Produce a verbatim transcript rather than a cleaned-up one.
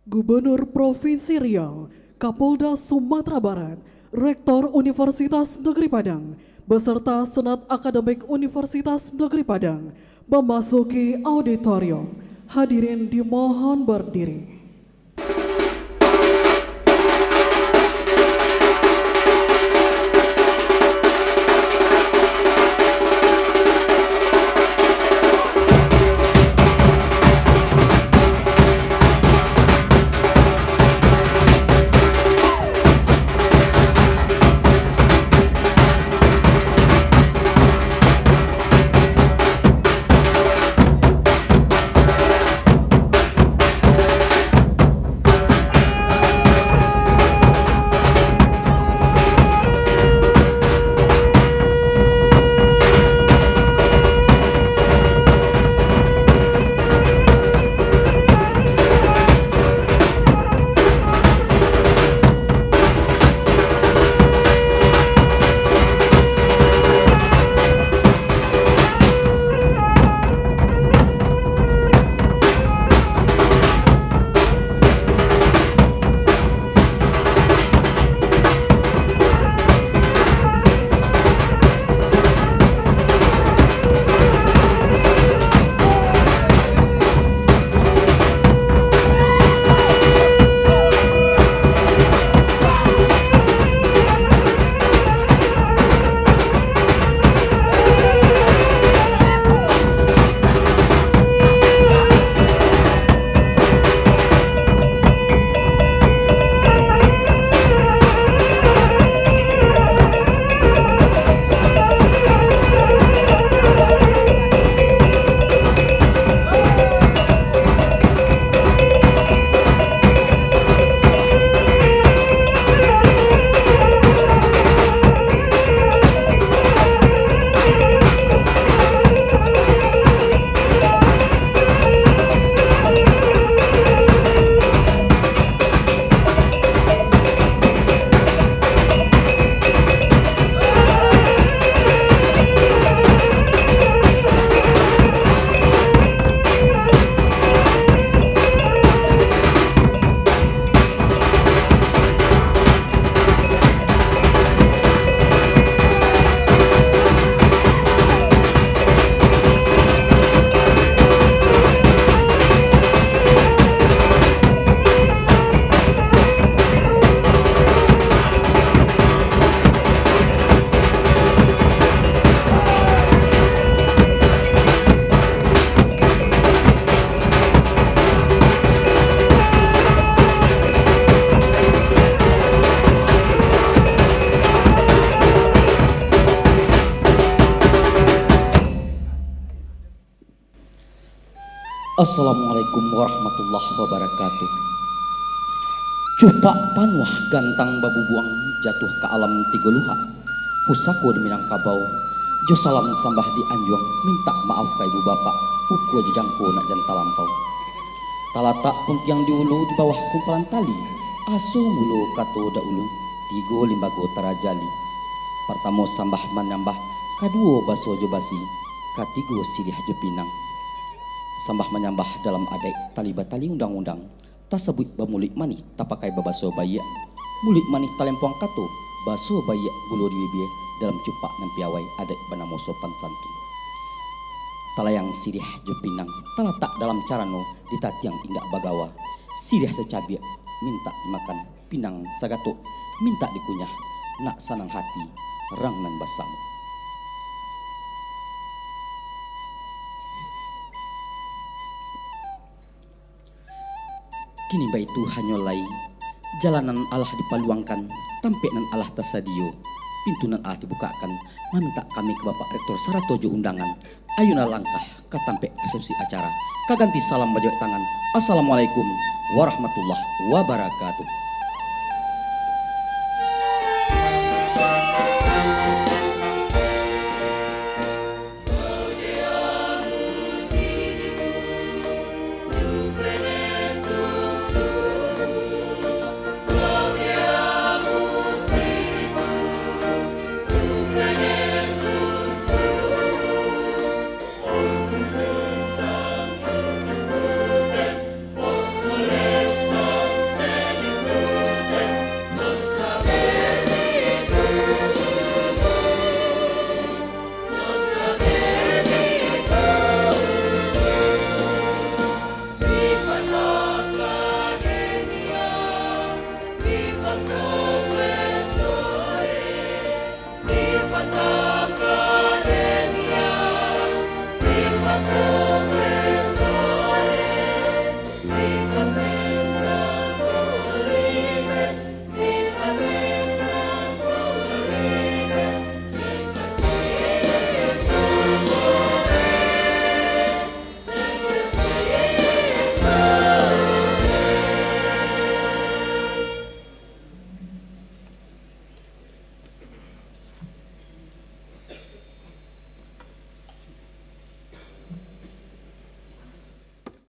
Gubernur Provinsi Riau, Kapolda Sumatera Barat, Rektor Universitas Negeri Padang, beserta Senat Akademik Universitas Negeri Padang memasuki auditorium. Hadirin dimohon berdiri. Assalamualaikum warahmatullahi wabarakatuh. Cupak panwah gantang babu buang jatuh ke alam tiga luha. Pusaku di Minangkabau, jo salam sambah di Anjuang, minta maaf ke ibu bapak, uku jejangku nak janta lampau. Talatak puntiang di ulu di bawah kumpalan tali, asu mulu kato da ulu, tigo limbago tarajali. Pertamo sambah menambah, kaduo baso jo basi, katigo silih jo pinang. Sambah menyambah dalam adek tali batali undang-undang, tak sebut bamulik manih tak pakai babaso bayi, mulik manih talempuang kato, baso bayi bulu di bibir dalam cupak nempiawai adek banamo sopan santun. Talayang sirih jepinang, talatak dalam carano ditatiang indak bagawa, sirih secabik minta dimakan, pinang sagato minta dikunyah, nak sanang hati rangnan basamu. Kini baitu hanyolai, jalanan Allah dipaluangkan, tampe nan Allah tasadio, pintu nan Allah dibukakan, meminta kami ke Bapak Rektor Saratojo undangan, ayuna langkah ke tampe resepsi acara, kaganti salam bajak tangan, Assalamualaikum warahmatullahi wabarakatuh.